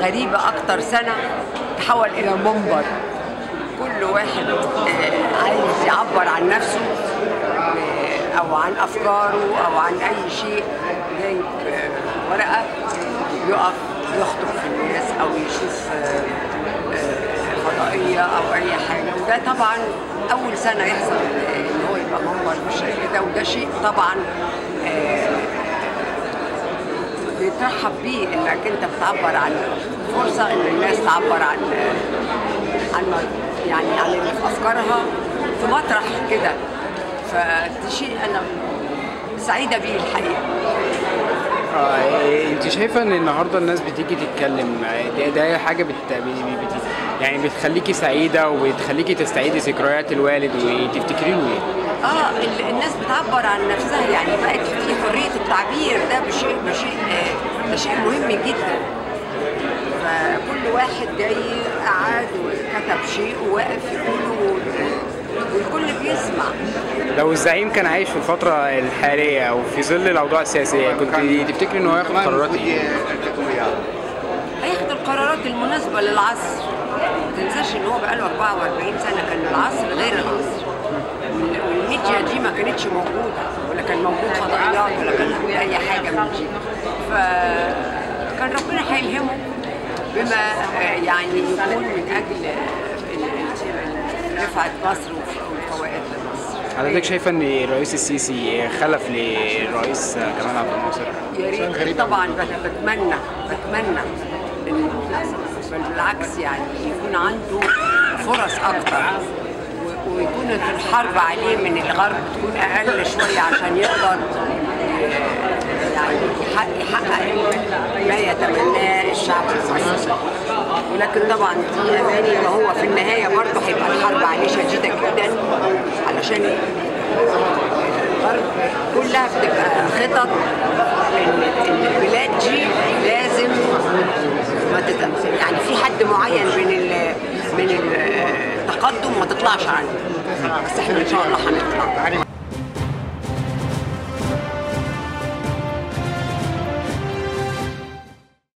غريبة أكتر سنة تحول إلى منبر. كل واحد عايز يعبر عن نفسه أو عن أفكاره أو عن أي شيء، جايب ورقة يقف يخطب في الناس أو يشوف فضائية أو أي حاجة. وده طبعا أول سنة يحصل إن هو يبقى منبر بالشكل ده، وده شيء طبعا بيترحب بيه، انك انت بتعبر عن فرصه ان الناس تعبر عن يعني عن اللي في افكارها في مطرح كده. فده شيء انا سعيده بيه الحقيقه. انت شايفه ان النهارده الناس بتيجي تتكلم، ده حاجه يعني بتخليكي سعيده وبتخليكي تستعيدي ذكريات الوالد وتفتكري له ايه؟ الناس بتعبر عن نفسها، يعني بقت في حريه التعبير، ده شيء مهم جدا. فكل واحد جاي قعد وكتب شيء وواقف يقوله والكل بيسمع. لو الزعيم كان عايش في الفترة الحالية أو في ظل الأوضاع السياسية، كنت تفتكري إنه هياخد قرارات إيه؟ هياخد القرارات المناسبة للعصر. ما تنساش إن هو بقاله 44 سنة كان العصر غير العصر. والميديا دي ما كانتش موجودة، ولا كان موجود فضائيات، ولا كان موجود أي حاجة من دي. فكان ربنا هيلهمه بما يعني يكون من أجل رفعة مصر وفوائد لمصر. حضرتك شايفة إن الرئيس السيسي خلف للرئيس جمال عبد الناصر؟ يا ريت طبعا. بتمنى إنه بالعكس يعني يكون عنده فرص أكتر، ويكون الحرب عليه من الغرب تكون أقل شوية عشان يقدر يعني يحقق ما يتمناه الشعب المصري. ولكن طبعا دي اماني، ما هو في النهايه برضه هيبقى الحرب عليه شديده جدا، علشان الغرب كلها بتبقى خطط ان البلاد دي لازم ما يعني في حد معين من التقدم ما تطلعش عنه. بس احنا ان شاء الله هنطلع.